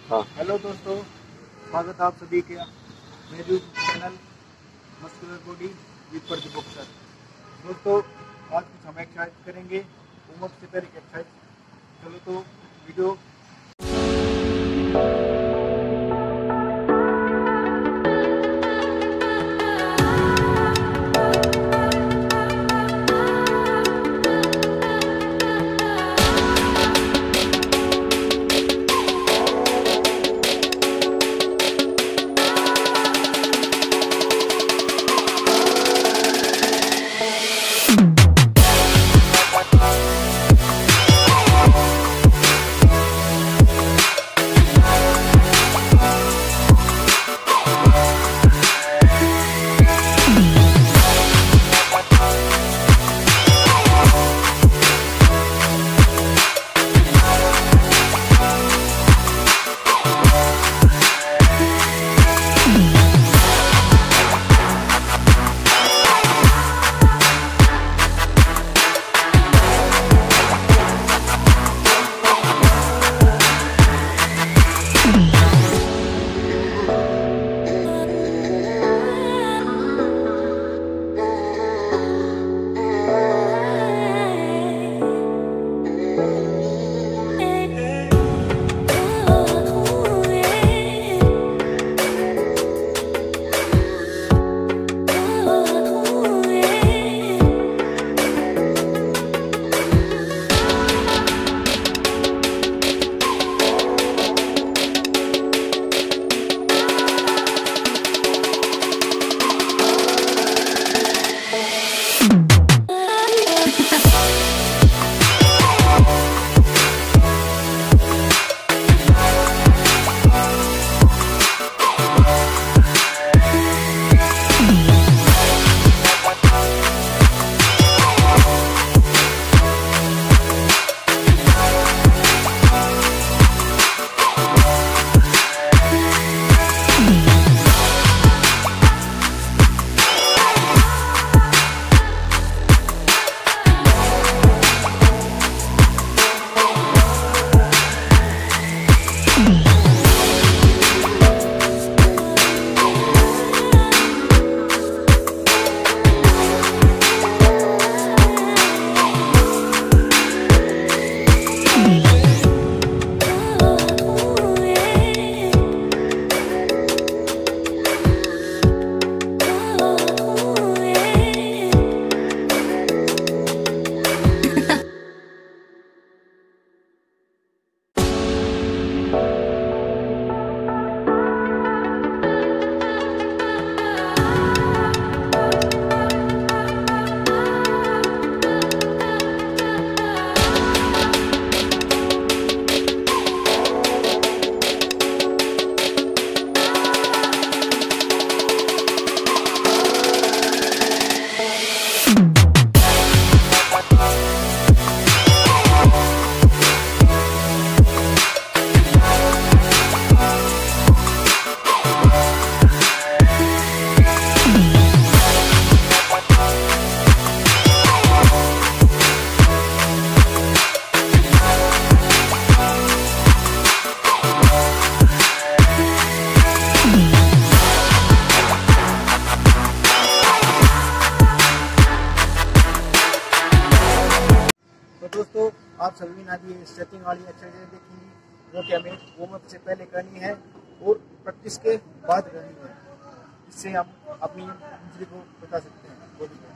हाँ। हेलो दोस्तों, स्वागत है आप सभी के मेरे YouTube channel muscular body with Pradeep sir. दोस्तों, आज कुछ हम एक्सरसाइज करेंगे वार्म अप से पहले एक्सरसाइज। चलो तो वीडियो। तो दोस्तों, आप सभी ने आज ये स्ट्रेचिंग वाली एक्सरसाइज देखेंगी जो कि हमें वार्म अप से पहले करनी है और प्रैक्टिस के बाद करनी है। इससे हम अपनी इंजरी को बचा सकते हैं बॉडी को।